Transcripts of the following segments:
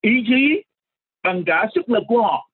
ý chí, bằng cả sức lực của họ.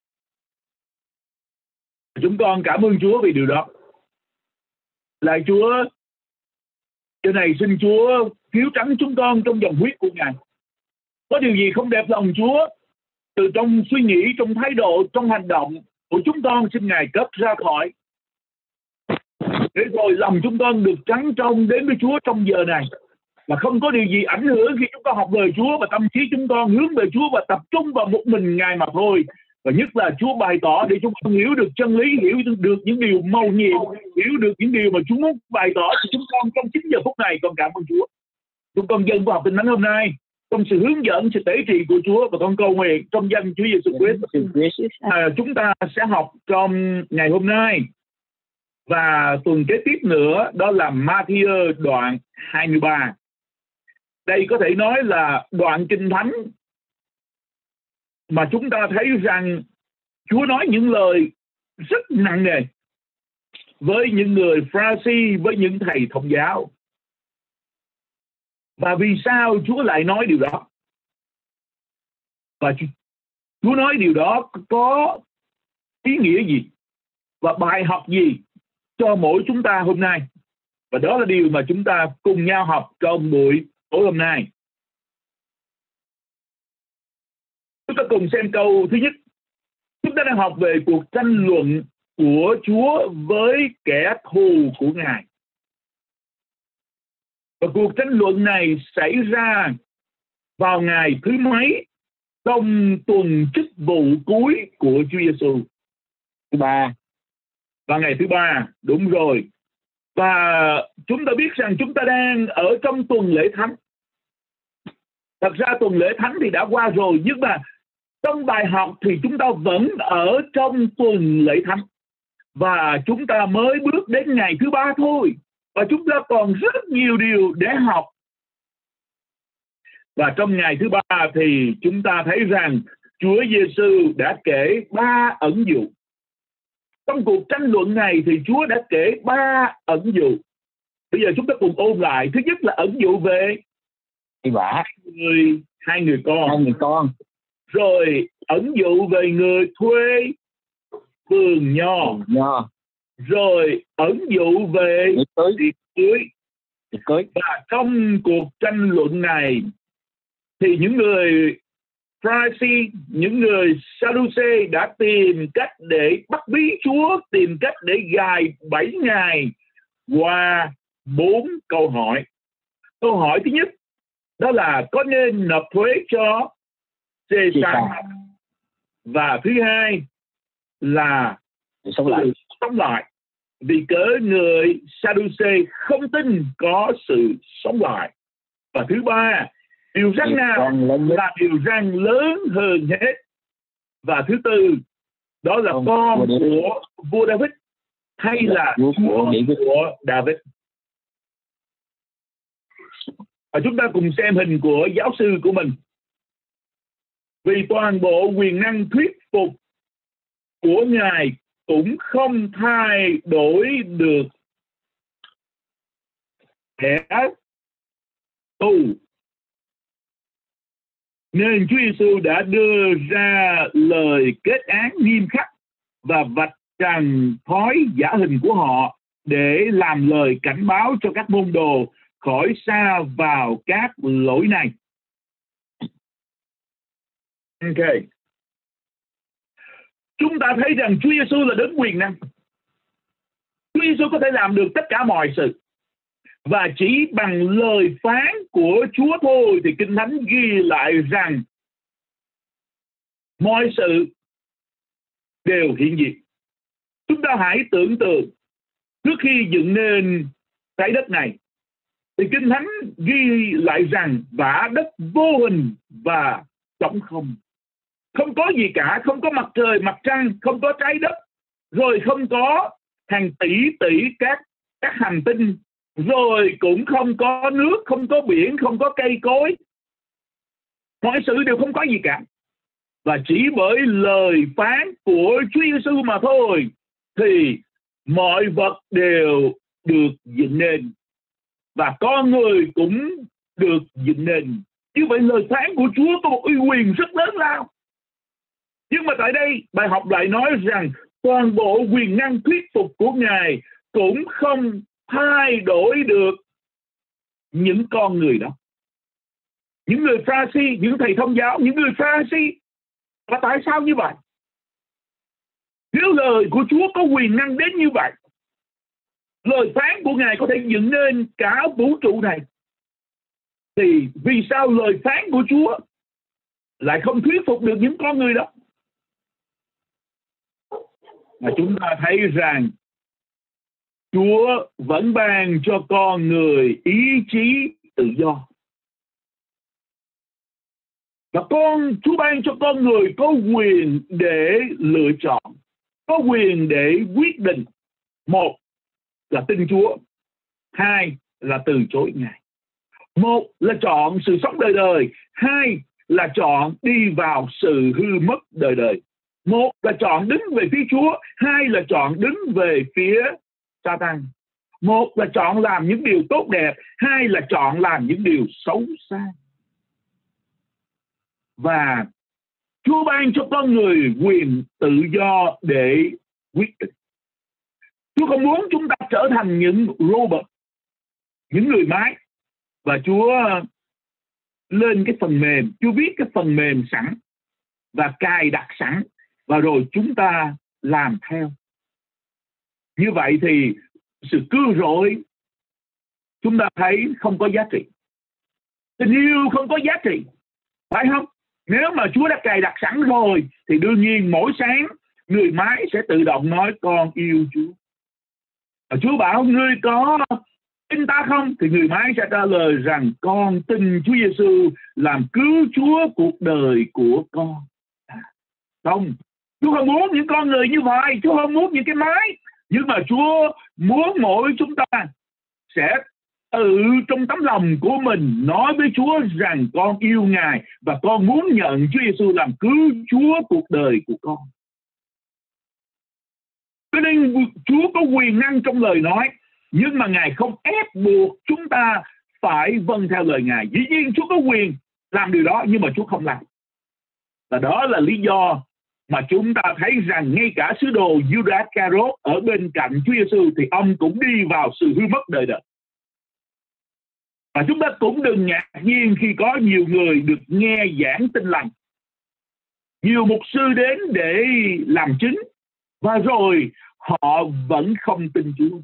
Chúng con cảm ơn Chúa vì điều đó. Lạy Chúa, giờ này xin Chúa cứu trắng chúng con trong dòng huyết của Ngài. Có điều gì không đẹp lòng Chúa, từ trong suy nghĩ, trong thái độ, trong hành động của chúng con, xin Ngài cất ra khỏi. Để rồi lòng chúng con được trắng trong đến với Chúa trong giờ này. Và không có điều gì ảnh hưởng khi chúng con học lời Chúa và tâm trí chúng con hướng về Chúa và tập trung vào một mình Ngài mà thôi. Và nhất là Chúa bày tỏ để chúng con hiểu được chân lý, hiểu được những điều mầu nhiệm, hiểu được những điều mà Chúa muốn bày tỏ cho chúng con trong 9 giờ phút này. Con cảm ơn Chúa. Chúng con dâng vào học Kinh Thánh hôm nay trong sự hướng dẫn, sự tế trị của Chúa, và con cầu nguyện trong danh Chúa Giêsu Christ. Chúng ta sẽ học trong ngày hôm nay và tuần kế tiếp nữa, đó là Ma-thi-ơ đoạn 23. Đây có thể nói là đoạn Kinh Thánh mà chúng ta thấy rằng Chúa nói những lời rất nặng nề với những người Pha-ri-si, với những thầy thông giáo. Và vì sao Chúa lại nói điều đó? Và Chúa nói điều đó có ý nghĩa gì? Và bài học gì cho mỗi chúng ta hôm nay? Và đó là điều mà chúng ta cùng nhau học trong buổi tối hôm nay. Chúng ta cùng xem câu thứ nhất. Chúng ta đang học về cuộc tranh luận của Chúa với kẻ thù của Ngài. Và cuộc tranh luận này xảy ra vào ngày thứ mấy trong tuần chức vụ cuối của Chúa Giêsu? Thứ ba. Và ngày thứ ba, đúng rồi. Và chúng ta biết rằng chúng ta đang ở trong tuần lễ thánh. Thật ra tuần lễ thánh thì đã qua rồi, nhưng mà trong bài học thì chúng ta vẫn ở trong tuần lễ thánh. Và chúng ta mới bước đến ngày thứ ba thôi. Và chúng ta còn rất nhiều điều để học. Và trong ngày thứ ba thì chúng ta thấy rằng Chúa Giêsu đã kể 3 ẩn dụ. Trong cuộc tranh luận này thì Chúa đã kể 3 ẩn dụ. Bây giờ chúng ta cùng ôn lại. Thứ nhất là ẩn dụ về hai người con. Rồi ẩn dụ về người thuê vườn nho. Rồi ẩn dụ về tiệc cưới. Và trong cuộc tranh luận này thì những người Pha-ri-si, những người Sa-đu-xê đã tìm cách để bắt bí Chúa, tìm cách để gài bẫy Ngài qua 4 câu hỏi. Câu hỏi thứ nhất đó là có nên nộp thuế cho Cê-sar? Và thứ hai là sống lại. Vì cớ người Sa-đu-xê không tin có sự sống lại. Và thứ ba, điều răn nào là điều răn lớn hơn hết. Và thứ tư, đó là con của vua David hay là chúa của David. Và chúng ta cùng xem hình của giáo sư của mình. Vì toàn bộ quyền năng thuyết phục của Ngài cũng không thay đổi được kẻ tù, nên Chúa Giêsu đã đưa ra lời kết án nghiêm khắc và vạch trần thói giả hình của họ để làm lời cảnh báo cho các môn đồ khỏi sa vào các lỗi này. Ok. Chúng ta thấy rằng Chúa Giêsu là đấng quyền năng. Chúa Giêsu có thể làm được tất cả mọi sự. Và chỉ bằng lời phán của Chúa thôi thì Kinh Thánh ghi lại rằng mọi sự đều hiện diện. Chúng ta hãy tưởng tượng trước khi dựng nên trái đất này thì Kinh Thánh ghi lại rằng vả đất vô hình và trống không. Không có gì cả, không có mặt trời, mặt trăng, không có trái đất, rồi không có hàng tỷ các hành tinh, rồi cũng không có nước, không có biển, không có cây cối. Mọi sự đều không có gì cả. Và chỉ bởi lời phán của Chúa Giêsu mà thôi thì mọi vật đều được dựng nên. Và con người cũng được dựng nên Như vậy lời phán của Chúa có một uy quyền rất lớn lao. Nhưng mà tại đây bài học lại nói rằng toàn bộ quyền năng thuyết phục của Ngài cũng không thay đổi được những con người đó. Những người Pha-ri-si, những thầy thông giáo, những người Pha-ri-si. Và tại sao như vậy? Nếu lời của Chúa có quyền năng đến như vậy, lời phán của Ngài có thể dựng nên cả vũ trụ này, thì vì sao lời phán của Chúa lại không thuyết phục được những con người đó? Mà chúng ta thấy rằng Chúa vẫn ban cho con người ý chí tự do. Và Chúa ban cho con người có quyền để lựa chọn, có quyền để quyết định. Một là tin Chúa, hai là từ chối Ngài. Một là chọn sự sống đời đời, hai là chọn đi vào sự hư mất đời đời. Một là chọn đứng về phía Chúa, hai là chọn đứng về phía Sa-tan. Một là chọn làm những điều tốt đẹp, hai là chọn làm những điều xấu xa. Và Chúa ban cho con người quyền tự do để quyết định. Chúa không muốn chúng ta trở thành những robot, những người máy. Và Chúa lên cái phần mềm, Chúa viết cái phần mềm sẵn và cài đặt sẵn, và rồi chúng ta làm theo. Như vậy thì sự cứu rỗi chúng ta thấy không có giá trị. Tình yêu không có giá trị, phải không? Nếu mà Chúa đã cài đặt sẵn rồi thì đương nhiên mỗi sáng người máy sẽ tự động nói con yêu Chúa. Và Chúa bảo ngươi có tin ta không? Thì người máy sẽ trả lời rằng con tin Chúa Giêsu làm cứu Chúa cuộc đời của con. Không, Chúa không muốn những con người như vậy, Chúa không muốn những cái máy. Nhưng mà Chúa muốn mỗi chúng ta sẽ tự trong tấm lòng của mình nói với Chúa rằng con yêu Ngài và con muốn nhận Chúa Giêsu làm cứu Chúa cuộc đời của con. Cho nên Chúa có quyền năng trong lời nói, nhưng mà Ngài không ép buộc chúng ta phải vâng theo lời Ngài. Dĩ nhiên Chúa có quyền làm điều đó, nhưng mà Chúa không làm. Và đó là lý do mà chúng ta thấy rằng ngay cả sứ đồ Judas Iscariot ở bên cạnh Chúa Giêsu thì ông cũng đi vào sự hư mất đời đời. Và chúng ta cũng đừng ngạc nhiên khi có nhiều người được nghe giảng tin lành. Nhiều mục sư đến để làm chứng và rồi họ vẫn không tin Chúa.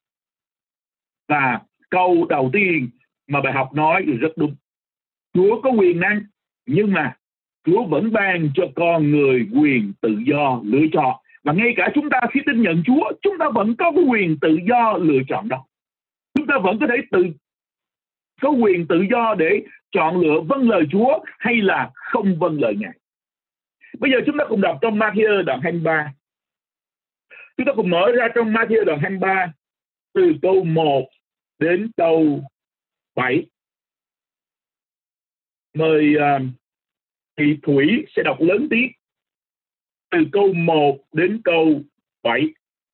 Và câu đầu tiên mà bài học nói rất đúng. Chúa có quyền năng, nhưng mà Chúa vẫn ban cho con người quyền tự do lựa chọn. Và ngay cả chúng ta khi tin nhận Chúa, chúng ta vẫn có cái quyền tự do lựa chọn đó. Chúng ta vẫn có thể có quyền tự do để chọn lựa vâng lời Chúa hay là không vâng lời Ngài. Bây giờ chúng ta cùng đọc trong Ma-thi-ơ đoạn 23. Chúng ta cùng mở ra trong Ma-thi-ơ đoạn 23 từ câu 1 đến câu 7. Mời Thị Thủy sẽ đọc lớn tiếng từ câu 1 đến câu 7.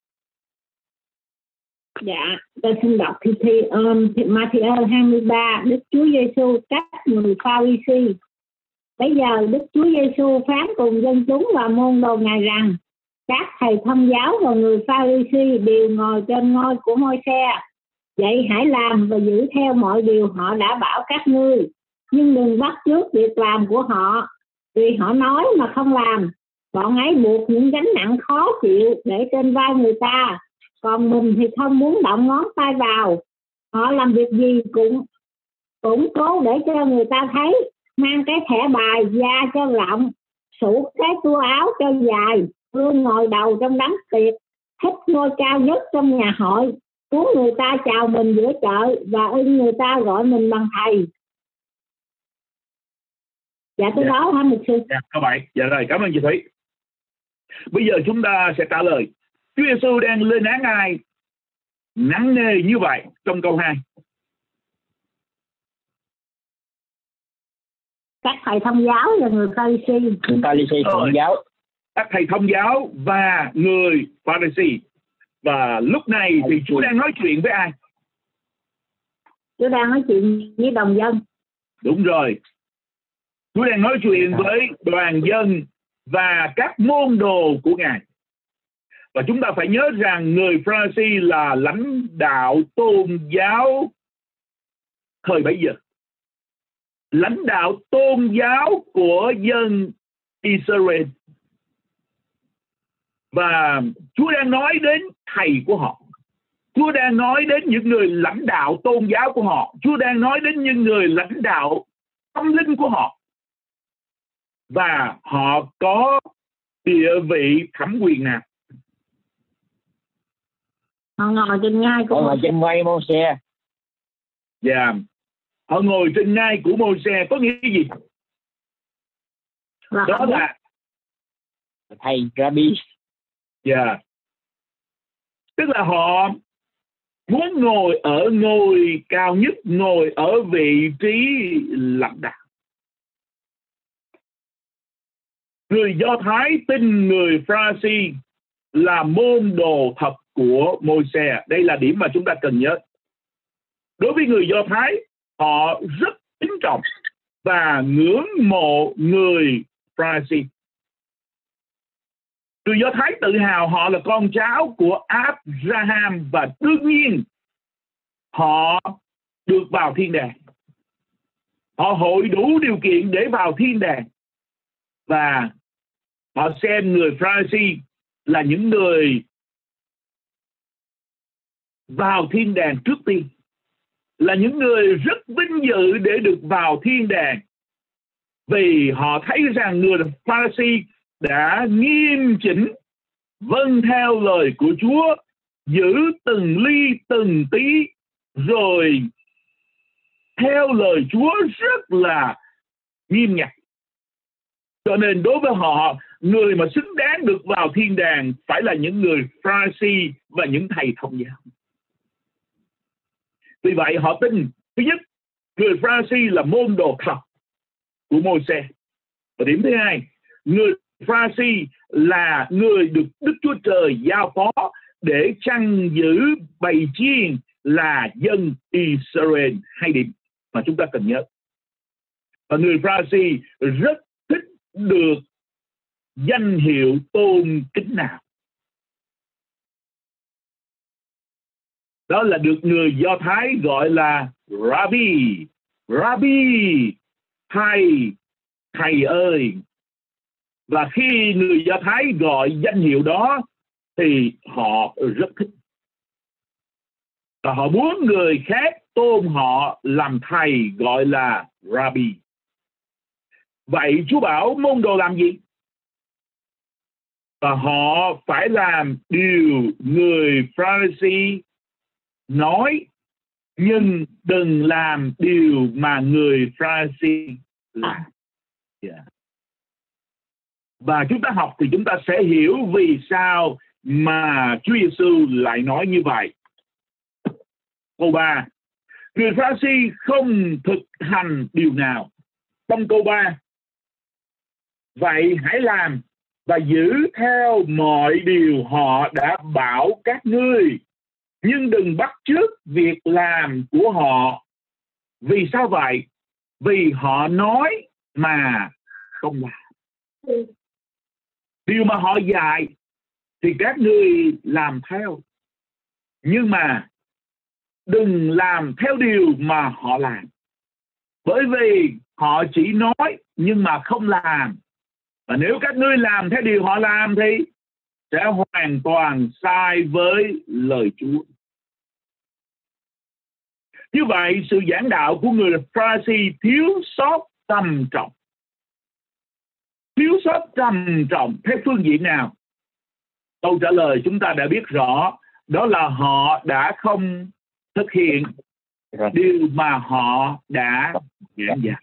Dạ, tôi xin đọc Ma-thi-ơ 23. Đức Chúa Giêsu các người Pha-ri-si. Bây giờ Đức Chúa Giêsu phán cùng dân chúng và môn đồ Ngài rằng: các thầy thông giáo và người Pha-ri-si đều ngồi trên ngôi của Môi-se. Vậy hãy làm và giữ theo mọi điều họ đã bảo các ngươi, nhưng đừng bắt chước việc làm của họ, vì họ nói mà không làm. Bọn ấy buộc những gánh nặng khó chịu để trên vai người ta, còn mình thì không muốn động ngón tay vào. Họ làm việc gì cũng cố để cho người ta thấy, mang cái thẻ bài da cho rộng, sủ cái tua áo cho dài, luôn ngồi đầu trong đám tiệc, thích ngôi cao nhất trong nhà hội, muốn người ta chào mình giữa chợ và ưng người ta gọi mình bằng thầy. Dạ tôi đó hả mục sư? Dạ các bạn, dạ rồi, cảm ơn chị Thủy. Bây giờ chúng ta sẽ trả lời. Chúa Giêsu đang lên án ai nặng nề như vậy trong câu 2? Các thầy thông giáo và người Pha-ri-si. Người Pha-ri-si thông giáo. Các thầy thông giáo và người Pha-ri-si. Và lúc này thì Chúa đang nói chuyện với ai? Chúa đang nói chuyện với đồng dân. Đúng rồi. Chúa đang nói chuyện với đoàn dân và các môn đồ của Ngài. Và chúng ta phải nhớ rằng người Pha-ri-si là lãnh đạo tôn giáo thời bấy giờ. Lãnh đạo tôn giáo của dân Israel. Và Chúa đang nói đến thầy của họ. Chúa đang nói đến những người lãnh đạo tôn giáo của họ. Chúa đang nói đến những người lãnh đạo tâm linh của họ. Và họ có địa vị thẩm quyền nào? Họ ngồi trên ngai của ngồi trên ngai Mô-se. Dạ. Họ ngồi trên ngai của Mô-se có nghĩa gì? Đó là thầy Rabbi. Dạ. Tức là họ muốn ngồi ở ngôi cao nhất, ngồi ở vị trí lãnh đạo. Người Do Thái tin người Pha-ri-si là môn đồ thật của Môi-se. Đây là điểm mà chúng ta cần nhớ. Đối với người Do Thái, họ rất kính trọng và ngưỡng mộ người Pha-ri-si. Người Do Thái tự hào họ là con cháu của Abraham và đương nhiên họ được vào thiên đàng. Họ hội đủ điều kiện để vào thiên đàng. Và họ xem người Pha-ri-si là những người vào thiên đàng trước tiên. Là những người rất vinh dự để được vào thiên đàng. Vì họ thấy rằng người Pha-ri-si đã nghiêm chỉnh vâng theo lời của Chúa, giữ từng ly từng tí, rồi theo lời Chúa rất là nghiêm ngặt. Cho nên đối với họ, người mà xứng đáng được vào thiên đàng phải là những người Pha-ri-si và những thầy thông giáo. Vì vậy họ tin, thứ nhất, người Pha-ri-si là môn đồ thật của Môi-se. Và điểm thứ hai, người Pha-ri-si là người được Đức Chúa Trời giao phó để chăn giữ bầy chiên là dân Israel. Hai điểm mà chúng ta cần nhớ. Và người Pha-ri-si rất thích được danh hiệu tôn kính nào. Đó là được người Do Thái gọi là Rabbi. Rabbi, thầy ơi. Và khi người Do Thái gọi danh hiệu đó thì họ rất thích. Và họ muốn người khác tôn họ làm thầy, gọi là Rabbi. Vậy Chúa bảo môn đồ làm gì? Và họ phải làm điều người Pha-ri-si nói, nhưng đừng làm điều mà người Pha-ri-si làm. Yeah. Và chúng ta học thì chúng ta sẽ hiểu vì sao mà Chúa Giêsu lại nói như vậy. Câu 3. Người Pha-ri-si không thực hành điều nào. Trong câu 3. Vậy hãy làm và giữ theo mọi điều họ đã bảo các ngươi, nhưng đừng bắt chước việc làm của họ. Vì sao vậy? Vì họ nói mà không làm. Điều mà họ dạy thì các ngươi làm theo, nhưng mà đừng làm theo điều mà họ làm. Bởi vì họ chỉ nói nhưng mà không làm. Và nếu các ngươi làm theo điều họ làm thì sẽ hoàn toàn sai với lời Chúa. Như vậy, sự giảng đạo của người Pha-ri-si thiếu sót trầm trọng. Thiếu sót trầm trọng theo phương diện nào? Câu trả lời chúng ta đã biết rõ, đó là họ đã không thực hiện điều mà họ đã giảng dạy.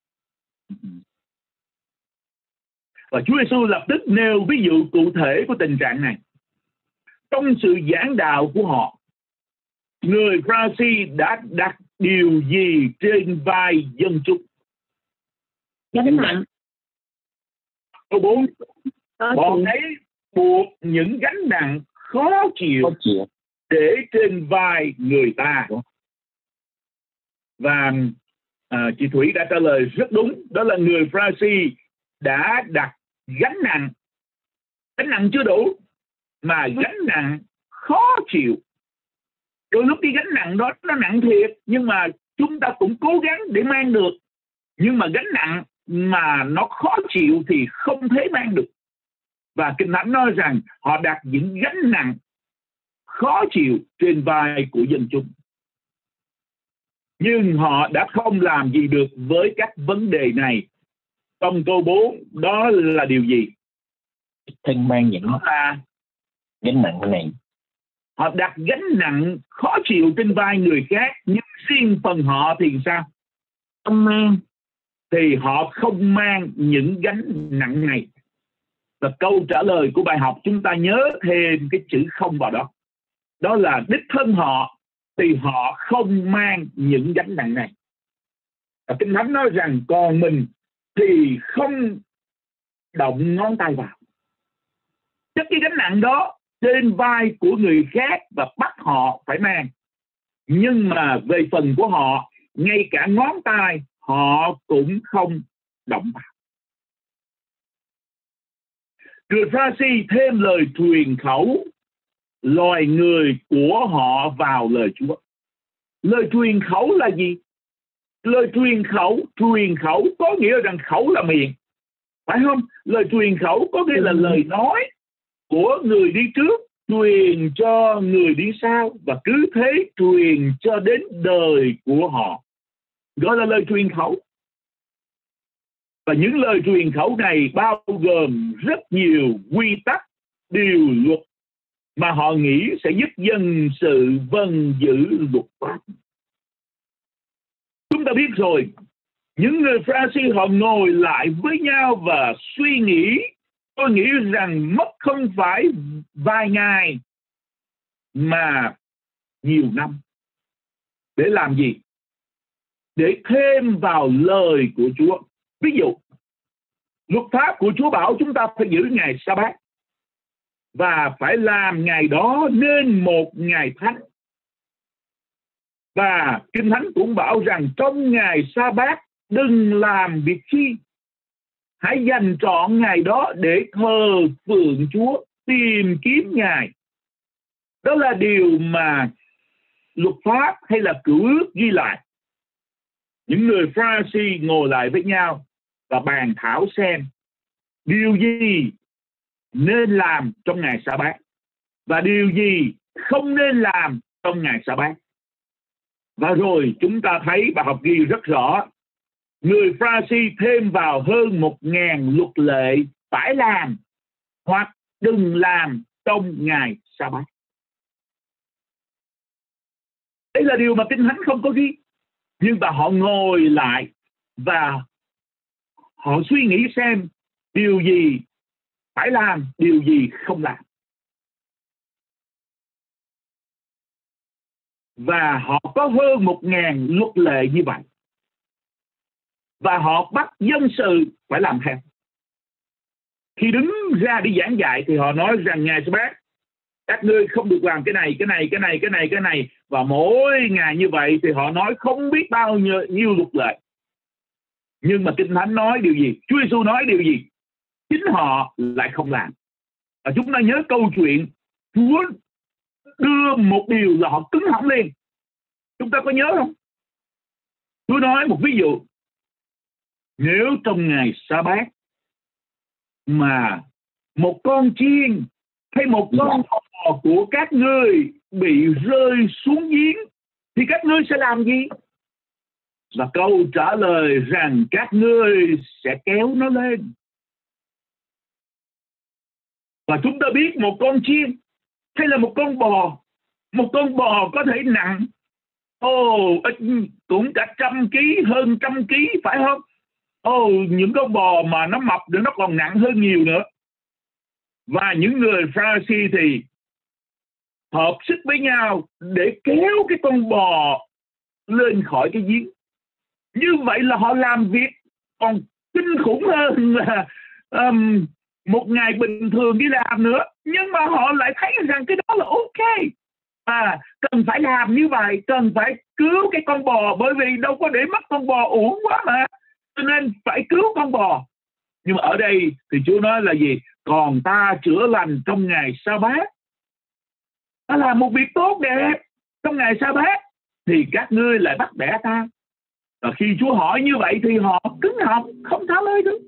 Và Chúa Giêsu lập tức nêu ví dụ cụ thể của tình trạng này. Trong sự giảng đạo của họ, người Pha-ri-si đã đặt điều gì trên vai dân chúng? Gánh nặng. Câu 4. Bọn ấy buộc những gánh nặng khó chịu để trên vai người ta. Và Chị Thủy đã trả lời rất đúng. Đó là người Pha-ri-si đã đặt gánh nặng chưa đủ, mà gánh nặng khó chịu. Đôi lúc cái gánh nặng đó nó nặng thiệt, nhưng mà chúng ta cũng cố gắng để mang được. Nhưng mà gánh nặng mà nó khó chịu thì không thể mang được. Và Kinh Thánh nói rằng họ đặt những gánh nặng khó chịu trên vai của dân chúng. Nhưng họ đã không làm gì được với các vấn đề này. Trong câu 4, đó là điều gì? Thân mang những gánh nặng này. Họ đặt gánh nặng khó chịu trên vai người khác, nhưng riêng phần họ thì sao? Không mang. Thì họ không mang những gánh nặng này. Và câu trả lời của bài học chúng ta nhớ thêm cái chữ không vào đó. Đó là đích thân họ thì họ không mang những gánh nặng này. Và Kinh Thánh nói rằng còn mình thì không động ngón tay vào. Chất cái gánh nặng đó trên vai của người khác và bắt họ phải mang. Nhưng mà về phần của họ, ngay cả ngón tay họ cũng không động vào. Người Pha-ri-si thêm lời truyền khẩu loài người của họ vào lời Chúa. Lời truyền khẩu là gì? Lời truyền khẩu có nghĩa rằng khẩu là miệng, phải không? Lời truyền khẩu có nghĩa là lời nói của người đi trước truyền cho người đi sau, và cứ thế truyền cho đến đời của họ, gọi là lời truyền khẩu. Và những lời truyền khẩu này bao gồm rất nhiều quy tắc, điều luật mà họ nghĩ sẽ giúp dân sự vâng giữ luật pháp. Chúng ta biết rồi, những người Pha-ri-si họ ngồi lại với nhau và suy nghĩ. Tôi nghĩ rằng mất không phải vài ngày mà nhiều năm. Để làm gì? Để thêm vào lời của Chúa. Ví dụ, luật pháp của Chúa bảo chúng ta phải giữ ngày Sa-bát và phải làm ngày đó nên một ngày thánh. Và Kinh Thánh cũng bảo rằng trong ngày Sa-bát đừng làm việc chi. Hãy dành trọn ngày đó để thờ phượng Chúa, tìm kiếm Ngài. Đó là điều mà luật pháp hay là cựu ước ghi lại. Những người Pha-ri-si ngồi lại với nhau và bàn thảo xem điều gì nên làm trong ngày Sa-bát và điều gì không nên làm trong ngày Sa-bát. Và rồi chúng ta thấy bài học ghi rất rõ, người Pha-ri-si thêm vào hơn 1.000 luật lệ phải làm hoặc đừng làm trong ngày Sa-bát. Đây là điều mà Kinh Thánh không có ghi. Nhưng mà họ ngồi lại và họ suy nghĩ xem điều gì phải làm, điều gì không làm. Và họ có hơn 1.000 luật lệ như vậy. Và họ bắt dân sự phải làm theo. Khi đứng ra đi giảng dạy thì họ nói rằng ngày Sa-bát các ngươi không được làm cái này. Và mỗi ngày như vậy thì họ nói không biết bao nhiêu luật lệ. Nhưng mà Kinh Thánh nói điều gì? Chúa Giêsu nói điều gì? Chính họ lại không làm. Và chúng ta nhớ câu chuyện Chúa đưa một điều là họ cứng họng lên. Chúng ta có nhớ không? Chúa nói một ví dụ. Nếu trong ngày Sa-bát mà một con chiên hay một con bò của các ngươi bị rơi xuống giếng thì các ngươi sẽ làm gì? Và câu trả lời rằng các ngươi sẽ kéo nó lên. Và chúng ta biết một con chiên hay là một con bò có thể nặng cũng cả 100 kg, hơn 100 kg, phải không? Những con bò mà nó mập thì nó còn nặng hơn nhiều nữa. Và những người Pha-ri-si thì hợp sức với nhau để kéo cái con bò lên khỏi cái giếng. Như vậy là họ làm việc còn kinh khủng hơn là một ngày bình thường đi làm nữa. Nhưng mà họ lại thấy rằng cái đó là ok. Cần phải làm như vậy, cần phải cứu cái con bò, bởi vì đâu có để mất con bò uổng quá mà, cho nên phải cứu con bò. Nhưng mà ở đây thì Chúa nói là gì? Còn ta chữa lành trong ngày Sa-bát. Ta làm một việc tốt đẹp trong ngày Sa-bát thì các ngươi lại bắt bẻ ta. Và khi Chúa hỏi như vậy thì họ cứng họng, không tháo lời được.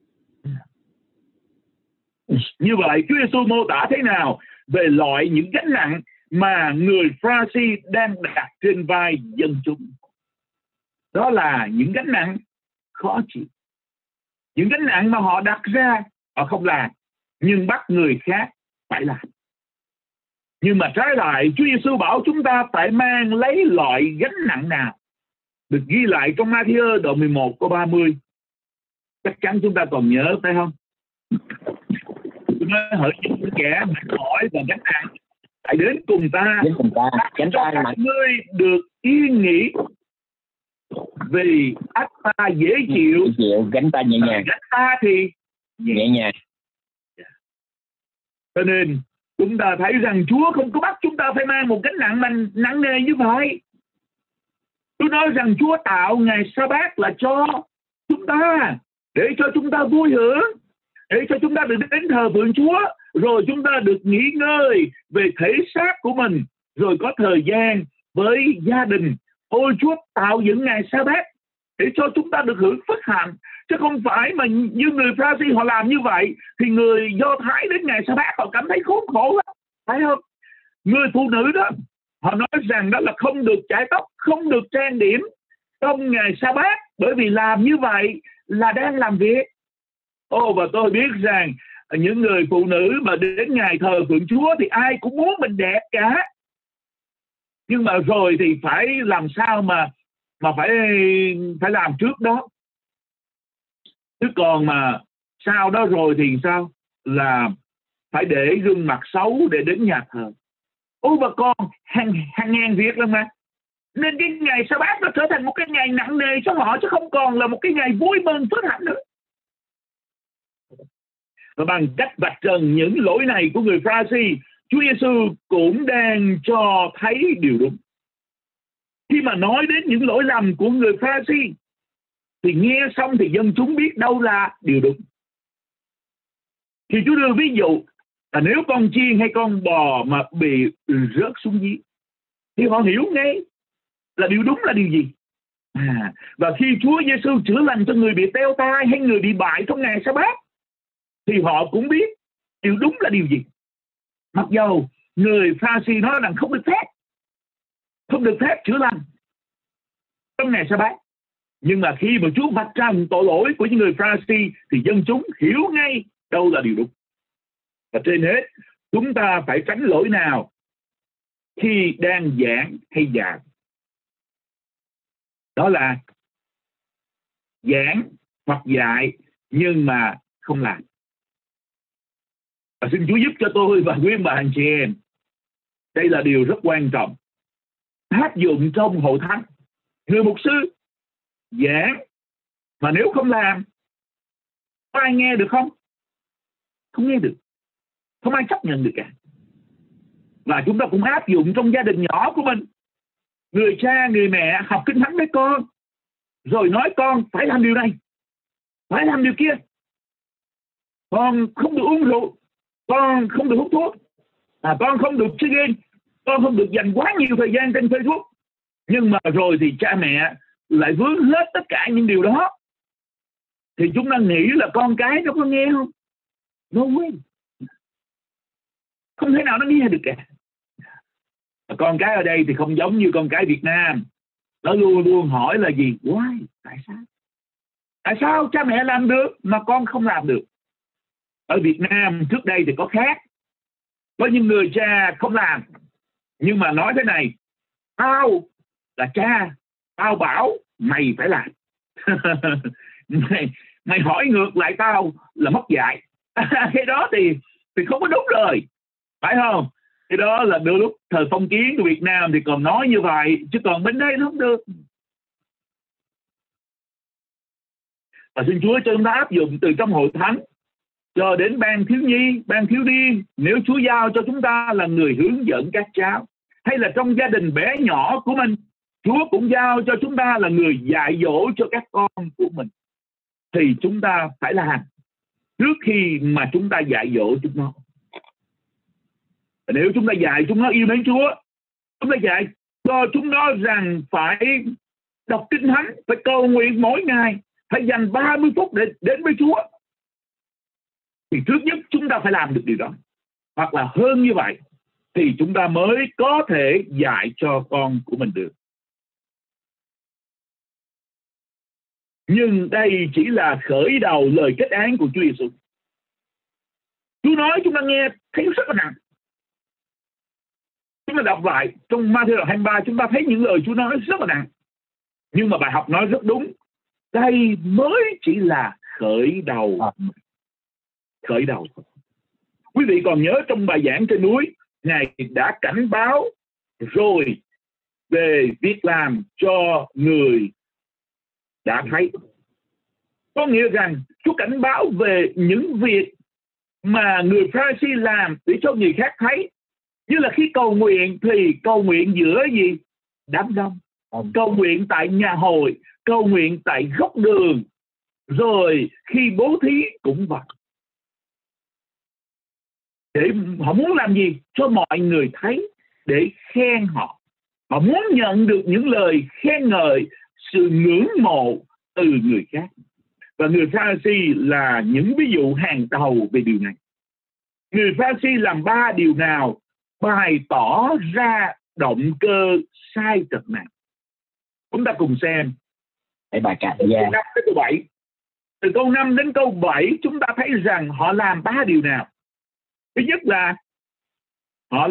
Như vậy Chúa Giêsu mô tả thế nào về loại những gánh nặng mà người Pha-ri-si đang đặt trên vai dân chúng? Đó là những gánh nặng khó chịu, những gánh nặng mà họ đặt ra họ không làm, nhưng bắt người khác phải làm. Nhưng mà trái lại Chúa Giêsu bảo chúng ta phải mang lấy loại gánh nặng nào? Được ghi lại trong Ma-thi-ơ đoạn 11 câu 30. Chắc chắn chúng ta còn nhớ phải không? Tôi nói hỡi những kẻ mệt mỏi và gánh nặng, hãy đến cùng ta, cho các ngươi được yên nghỉ, vì ách ta dễ chịu, gánh ta nhẹ nhàng, gánh ta thì nhẹ nhàng. Cho nên chúng ta thấy rằng Chúa không có bắt chúng ta phải mang một gánh nặng nặng nề như vậy. Tôi nói rằng Chúa tạo ngày Sa-bát là cho chúng ta, để cho chúng ta vui hưởng, để cho chúng ta được đến thờ phượng Chúa, rồi chúng ta được nghỉ ngơi về thể xác của mình, rồi có thời gian với gia đình. Ôi, Chúa tạo dựng ngày Sa-bát để cho chúng ta được hưởng phước hạnh, chứ không phải mà như người Pha-ri-si họ làm như vậy thì người Do Thái đến ngày Sa-bát họ cảm thấy khốn khổ lắm, phải không? Người phụ nữ đó họ nói rằng đó là không được chải tóc, không được trang điểm trong ngày Sa-bát, bởi vì làm như vậy là đang làm việc. Và tôi biết rằng những người phụ nữ mà đến ngày thờ phượng Chúa thì ai cũng muốn mình đẹp cả. Nhưng mà rồi thì phải làm sao mà phải làm trước đó. Chứ còn mà sau đó rồi thì sao? Là phải để gương mặt xấu để đến nhà thờ. Bà con hàng ngàn việc lắm mà. Nên cái ngày Sa-bát nó trở thành một cái ngày nặng nề cho họ, chứ không còn là một cái ngày vui mừng phước hạnh nữa. Và bằng cách vạch trần những lỗi này của người Pha-ri-si, Chúa Giêsu cũng đang cho thấy điều đúng. Khi mà nói đến những lỗi lầm của người Pha-ri-si thì nghe xong thì dân chúng biết đâu là điều đúng. Thì Chúa đưa ví dụ là nếu con chiên hay con bò mà bị rớt xuống giếng thì họ hiểu ngay là điều đúng là điều gì. Và khi Chúa Giêsu chữa lành cho người bị teo tai hay người bị bại trong ngày Sa-bát thì họ cũng biết điều đúng là điều gì. Mặc dầu người Pha-ri-si nói rằng không được phép chữa lành trong ngày Sa-bát, nhưng mà khi mà Chúa vạch trần tội lỗi của những người Pha-ri-si thì dân chúng hiểu ngay đâu là điều đúng. Và trên hết chúng ta phải tránh lỗi nào khi đang giảng hay dạy? Đó là giảng hoặc dạy nhưng mà không làm. Và xin Chúa giúp cho tôi và quý bà anh chị em, đây là điều rất quan trọng, áp dụng trong hội thánh. Người mục sư giảng mà nếu không làm, có ai nghe được không? Không nghe được, không ai chấp nhận được cả. Và chúng ta cũng áp dụng trong gia đình nhỏ của mình. Người cha, người mẹ học kinh thánh với con, rồi nói con phải làm điều này, phải làm điều kia. Con không được uống rượu, con không được hút thuốc, con không được chơi game, con không được dành quá nhiều thời gian trên Facebook. Nhưng mà rồi thì cha mẹ lại vướng hết tất cả những điều đó. Thì chúng ta nghĩ là con cái nó có nghe không? No way. Không thể nào nó nghe được cả. Con cái ở đây thì không giống như con cái Việt Nam. Nó luôn luôn hỏi là gì? Why? Tại sao? Tại sao cha mẹ làm được mà con không làm được? Ở Việt Nam trước đây thì có khác. Có những người cha không làm, nhưng mà nói thế này: tao là cha, tao bảo mày phải làm. mày hỏi ngược lại tao là mất dạy. Cái đó thì không có đúng rồi, phải không? Cái đó là đôi lúc thời phong kiến của Việt Nam thì còn nói như vậy, chứ còn bên đây nó không được. Và xin Chúa cho chúng ta áp dụng từ trong hội thánh cho đến ban thiếu nhi, ban thiếu niên. Nếu Chúa giao cho chúng ta là người hướng dẫn các cháu, hay là trong gia đình bé nhỏ của mình, Chúa cũng giao cho chúng ta là người dạy dỗ cho các con của mình. Thì chúng ta phải làm trước khi mà chúng ta dạy dỗ chúng nó. Nếu chúng ta dạy chúng nó yêu mến Chúa, chúng ta dạy cho chúng nó rằng phải đọc Kinh Thánh, phải cầu nguyện mỗi ngày, phải dành 30 phút để đến với Chúa, thì trước nhất chúng ta phải làm được điều đó. Hoặc là hơn như vậy thì chúng ta mới có thể dạy cho con của mình được. Nhưng đây chỉ là khởi đầu lời kết án của Chúa Giêsu. Chúa nói chúng ta nghe thấy rất là nặng. Chúng ta đọc lại trong Ma-thi-ơ 23, chúng ta thấy những lời Chúa nói rất là nặng. Nhưng mà bài học nói rất đúng. Đây mới chỉ là khởi đầu. Khởi đầu. Quý vị còn nhớ trong bài giảng trên núi, Ngài đã cảnh báo rồi về việc làm cho người đã thấy. Có nghĩa rằng Chúa cảnh báo về những việc mà người Pha-ri-si làm để cho người khác thấy. Như là khi cầu nguyện thì cầu nguyện giữa gì? Đám đông. Cầu nguyện tại nhà hội, cầu nguyện tại góc đường, rồi khi bố thí cũng vậy. Để họ muốn làm gì? Cho mọi người thấy, để khen họ. Họ muốn nhận được những lời khen ngợi, sự ngưỡng mộ từ người khác. Và người Pha-ri-si là những ví dụ hàng đầu về điều này. Người Pha-ri-si làm 3 điều nào bày tỏ ra động cơ sai trật nào. Chúng ta cùng xem. Bài cạn từ câu 5 đến câu 7. Từ câu 5 đến câu 7 chúng ta thấy rằng họ làm 3 điều nào. Thứ nhất là họ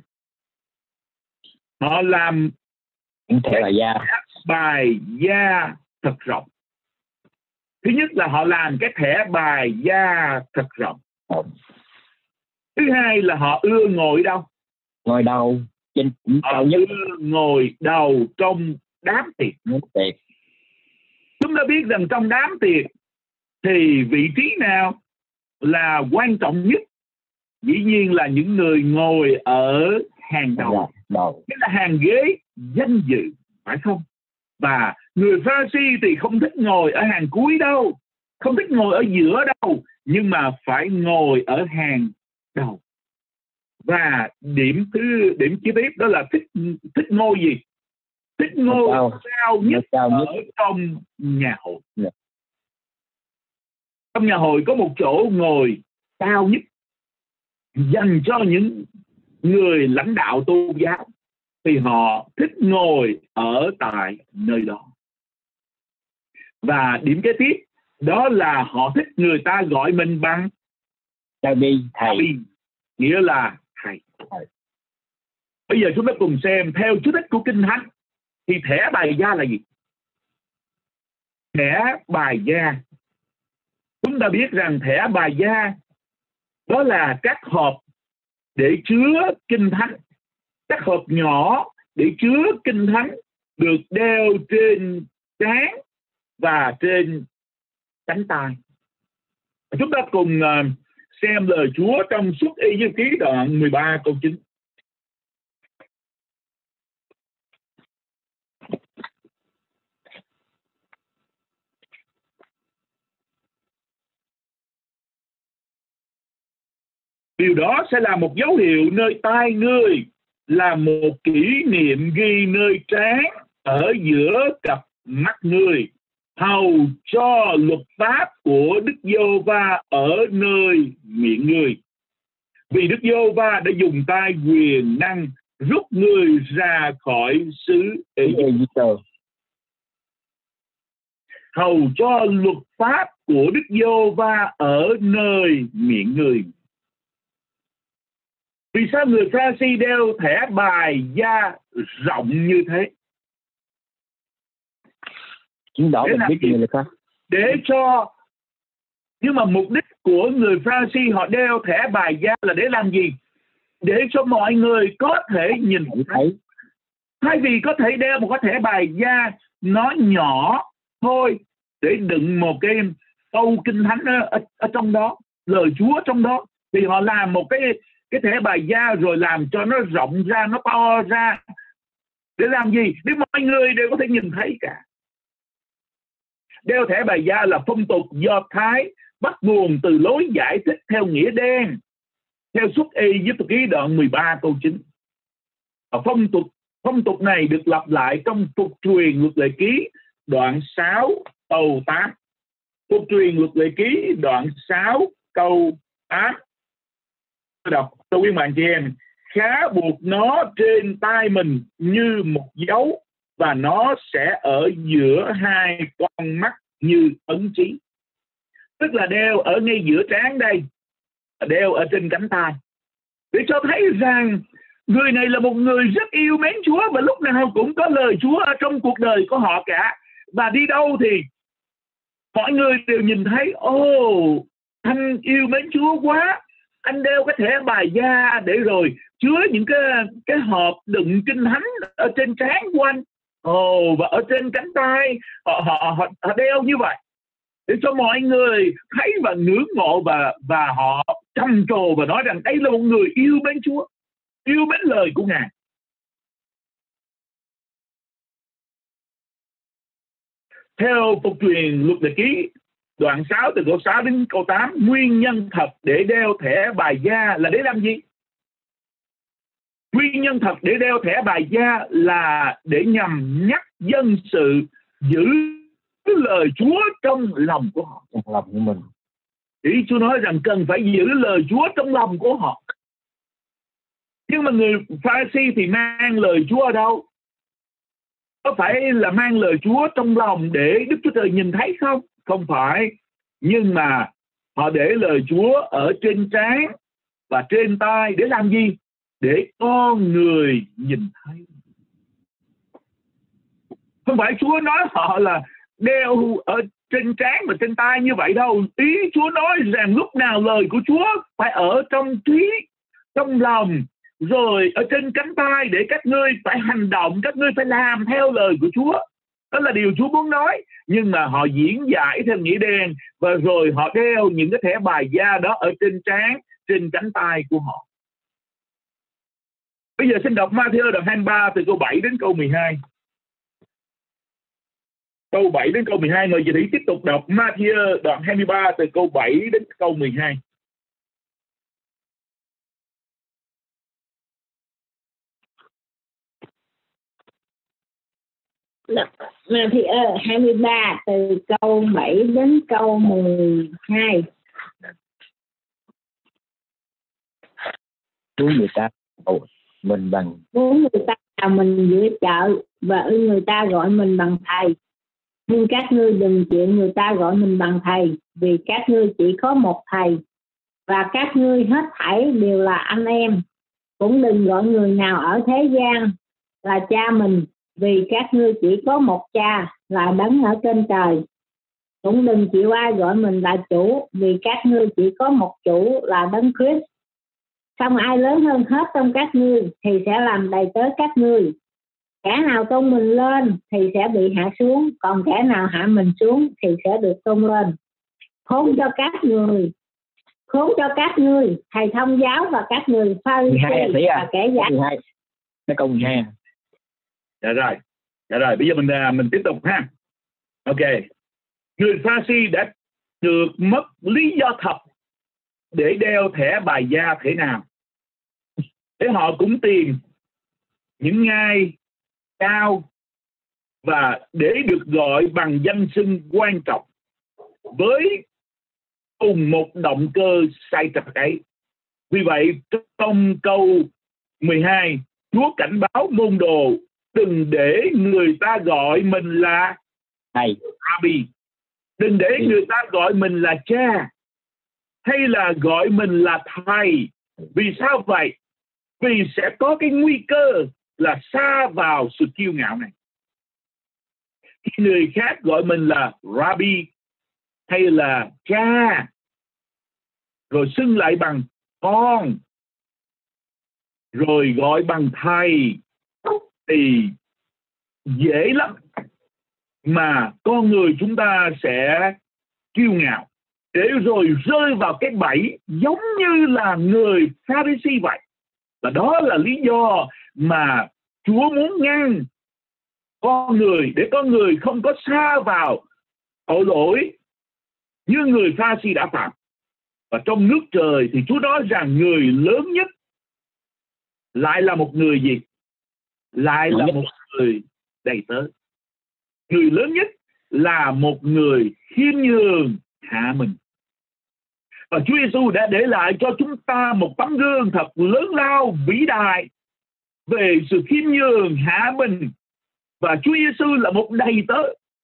làm thẻ bài da thật rộng. Thứ nhất là họ làm cái thẻ bài da thật rộng. Thứ hai là họ ưa ngồi đâu? Ngồi đầu trên cao nhất. Ngồi đầu trong đám tiệc. Chúng ta biết rằng trong đám tiệc thì vị trí nào là quan trọng nhất? Dĩ nhiên là những người ngồi ở hàng đầu. Tức là hàng ghế danh dự, phải không? Và người Pha-ri-si thì không thích ngồi ở hàng cuối đâu, không thích ngồi ở giữa đâu, nhưng mà phải ngồi ở hàng đầu. Và điểm kế tiếp đó là thích ngôi gì? Thích ngôi cao nhất ở trong nhà hội. Trong nhà hội có một chỗ ngồi cao nhất dành cho những người lãnh đạo tôn giáo, thì họ thích ngồi ở tại nơi đó. Và điểm kế tiếp đó là họ thích người ta gọi mình bằng thầy, nghĩa là thầy. Bây giờ chúng ta cùng xem theo chú thích của Kinh Thánh thì thẻ bài da là gì? Thẻ bài da, chúng ta biết rằng thẻ bài da đó là các hộp để chứa Kinh Thánh, các hộp nhỏ để chứa Kinh Thánh được đeo trên trán và trên cánh tay. Chúng ta cùng xem lời Chúa trong Xuất Ê-giơ-ký đoạn 13 câu 9. Điều đó sẽ là một dấu hiệu nơi tai ngươi, là một kỷ niệm ghi nơi trán ở giữa cặp mắt ngươi, hầu cho luật pháp của Đức Giê-hô-va ở nơi miệng ngươi. Vì Đức Giê-hô-va đã dùng tay quyền năng rút ngươi ra khỏi xứ Ê-gipt. Hầu cho luật pháp của Đức Giê-hô-va ở nơi miệng ngươi. Vì sao người Pha-ri-si đeo thẻ bài da rộng như thế? Chứng tỏ mình biết gì là sao? Để cho, nhưng mà mục đích của người Pha-ri-si họ đeo thẻ bài da là để làm gì? Để cho mọi người có thể nhìn thấy. Thay vì có thể đeo một cái thẻ bài da nó nhỏ thôi để đựng một cái câu Kinh Thánh ở trong đó, lời Chúa trong đó, thì họ làm một cái cái thẻ bài da rồi làm cho nó rộng ra, nó to ra. Để làm gì? Để mọi người đều có thể nhìn thấy cả. Đeo thẻ bài da là phong tục Do Thái bắt nguồn từ lối giải thích theo nghĩa đen theo Xuất Ê-díp-tô ký đoạn 13 câu 9. Phong tục này được lặp lại trong Phục truyền luật lệ ký đoạn 6 câu 8. Phục truyền luật lệ ký đoạn 6 câu 8. Tôi đọc cho quý bạn chị em. Khá buộc nó trên tay mình như một dấu, và nó sẽ ở giữa hai con mắt như ấn chí. Tức là đeo ở ngay giữa trán đây, đeo ở trên cánh tay, để cho thấy rằng người này là một người rất yêu mến Chúa, và lúc nào cũng có lời Chúa ở trong cuộc đời của họ cả. Và đi đâu thì mọi người đều nhìn thấy, anh yêu mến Chúa quá, anh đeo cái thẻ bài da để rồi chứa những cái hộp đựng kinh thánh ở trên trán của anh. Và ở trên cánh tay họ đeo như vậy để cho mọi người thấy và ngưỡng mộ, và họ trầm trồ và nói rằng đây là một người yêu mến Chúa, yêu mến lời của Ngài. Theo Phục truyền luật lệ ký đoạn 6 từ câu 6 đến câu 8, nguyên nhân thật để đeo thẻ bài da là để làm gì? Nguyên nhân thật để đeo thẻ bài da là để nhằm nhắc dân sự giữ lời Chúa trong lòng của họ. Trong lòng của mình. Ý Chúa nói rằng cần phải giữ lời Chúa trong lòng của họ. Nhưng mà người Pha-ri-si thì mang lời Chúa ở đâu? Có phải là mang lời Chúa trong lòng để Đức Chúa Trời nhìn thấy không? Không phải. Nhưng mà họ để lời Chúa ở trên trán và trên tay để làm gì? Để con người nhìn thấy. Không phải Chúa nói họ là đeo ở trên trán và trên tay như vậy đâu. Ý Chúa nói rằng lúc nào lời của Chúa phải ở trong trí, trong lòng, rồi ở trên cánh tay, để các ngươi phải hành động, các ngươi phải làm theo lời của Chúa. Đó là điều Chúa muốn nói. Nhưng mà họ diễn giải theo nghĩa đen, và rồi họ đeo những cái thẻ bài da đó ở trên trán, trên cánh tay của họ. Bây giờ xin đọc Ma-thi-ơ đoạn 23 từ câu 7 đến câu 12. Câu 7 đến câu 12, mời chị Thủy tiếp tục đọc Ma-thi-ơ đoạn 23 từ câu 7 đến câu 12. Ma-thi-ơ 23 từ câu 7 đến câu 12. Muốn người ta mình bằng chào mình giữa chợ, và người ta gọi mình bằng thầy. Nhưng các ngươi đừng chịu người ta gọi mình bằng thầy, vì các ngươi chỉ có một thầy, và các ngươi hết thảy đều là anh em. Cũng đừng gọi người nào ở thế gian là cha mình, vì các ngươi chỉ có một cha là Đấng ở trên trời. Cũng đừng chịu ai gọi mình là chủ, vì các ngươi chỉ có một chủ là Đấng Christ. Không ai lớn hơn hết trong các ngươi thì sẽ làm đầy tớ các ngươi. Kẻ nào tôn mình lên thì sẽ bị hạ xuống, còn kẻ nào hạ mình xuống thì sẽ được tôn lên. Khốn cho các ngươi thầy thông giáo và các người Pha-ri-si và kẻ giả. Nó câu 12. Dạ rồi, bây giờ mình tiếp tục ha. Ok. Người Pha-ri-si đã được mất lý do thật để đeo thẻ bài da thế nào. Để họ cũng tìm những ngai cao và để được gọi bằng danh xưng quan trọng với cùng một động cơ sai trật ấy. Vì vậy trong câu 12, Chúa cảnh báo môn đồ đừng để người ta gọi mình là thầy, Rabbi, đừng để người ta gọi mình là cha, hay là gọi mình là thầy. Vì sao vậy? Vì sẽ có cái nguy cơ là sa vào sự kiêu ngạo này. Khi người khác gọi mình là Rabbi hay là cha, rồi xưng lại bằng con, rồi gọi bằng thầy, thì dễ lắm mà con người chúng ta sẽ kiêu ngạo, để rồi rơi vào cái bẫy giống như là người Pha-ri-si vậy. Và đó là lý do mà Chúa muốn ngăn con người để con người không có sa vào tội lỗi như người Pha-ri-si đã phạm. Và trong nước trời thì Chúa nói rằng người lớn nhất lại là một người gì? Lại là một người đầy tớ. Người lớn nhất là một người khiêm nhường hạ mình. Và Chúa Giêsu đã để lại cho chúng ta một tấm gương thật lớn lao, vĩ đại về sự khiêm nhường hạ mình. Và Chúa Giêsu là một đầy tớ.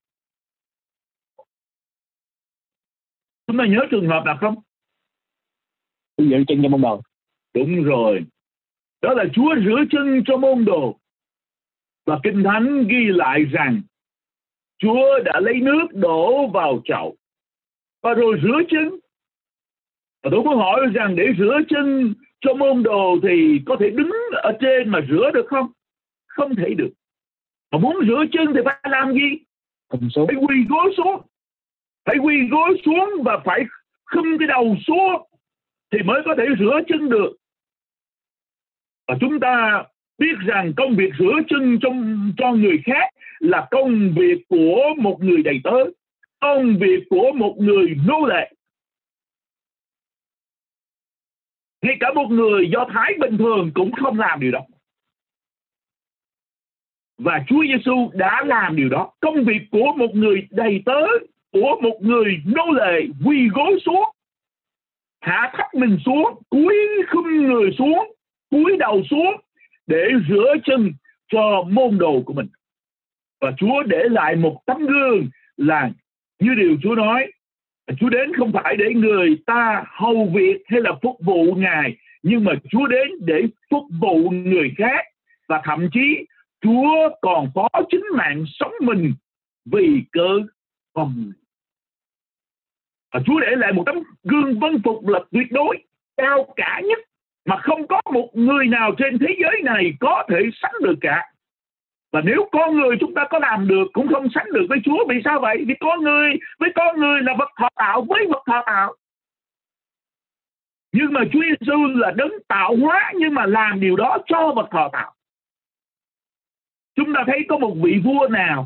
Chúng ta nhớ trường hợp nào không? Rửa chân cho môn đồ. Đúng rồi. Đó là Chúa rửa chân cho môn đồ. Và Kinh Thánh ghi lại rằng Chúa đã lấy nước đổ vào chậu và rồi rửa chân. Và tôi có hỏi rằng để rửa chân cho môn đồ thì có thể đứng ở trên mà rửa được không? Không thể được. Mà muốn rửa chân thì phải làm gì? Phải quỳ gối xuống. Phải quỳ gối xuống và phải khum cái đầu xuống thì mới có thể rửa chân được. Và chúng ta biết rằng công việc rửa chân cho người khác là công việc của một người đầy tớ, công việc của một người nô lệ. Ngay cả một người Do Thái bình thường cũng không làm điều đó. Và Chúa Giêsu đã làm điều đó. Công việc của một người đầy tớ, của một người nô lệ, quỳ gối xuống, hạ thấp mình xuống, cúi khum người xuống, cúi đầu xuống để rửa chân cho môn đồ của mình. Và Chúa để lại một tấm gương là như điều Chúa nói, Chúa đến không phải để người ta hầu việc hay là phục vụ Ngài, nhưng mà Chúa đến để phục vụ người khác. Và thậm chí Chúa còn phó chính mạng sống mình vì cớ con người. Và Chúa để lại một tấm gương vâng phục là tuyệt đối, cao cả nhất, mà không có một người nào trên thế giới này có thể sánh được cả. Và nếu con người chúng ta có làm được cũng không sánh được với Chúa. Vì sao vậy? Vì con người với con người là vật thọ tạo với vật thọ tạo. Nhưng mà Chúa Giêsu là đấng tạo hóa, nhưng mà làm điều đó cho vật thọ tạo. Chúng ta thấy có một vị vua nào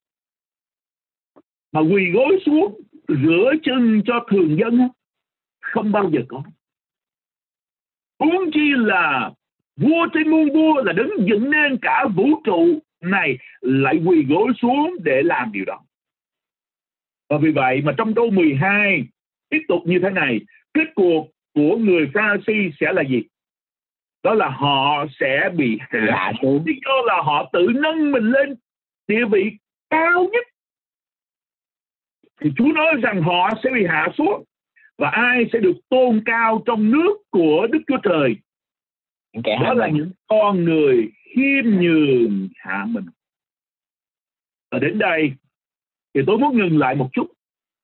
mà quỳ gối xuống rửa chân cho thường dân? Không bao giờ có. Huống chi là vua trên muôn vua, là đấng dựng nên cả vũ trụ này, lại quỳ gối xuống để làm điều đó. Và vì vậy mà trong câu 12 tiếp tục như thế này, kết cuộc của người Pha-ri-si sẽ là gì? Đó là họ sẽ bị hạ xuống. Lý do là họ tự nâng mình lên địa vị cao nhất. Thì Chúa nói rằng họ sẽ bị hạ xuống. Và ai sẽ được tôn cao trong nước của Đức Chúa Trời? Đó là những con người khiêm nhường hạ mình. Và đến đây thì tôi muốn ngừng lại một chút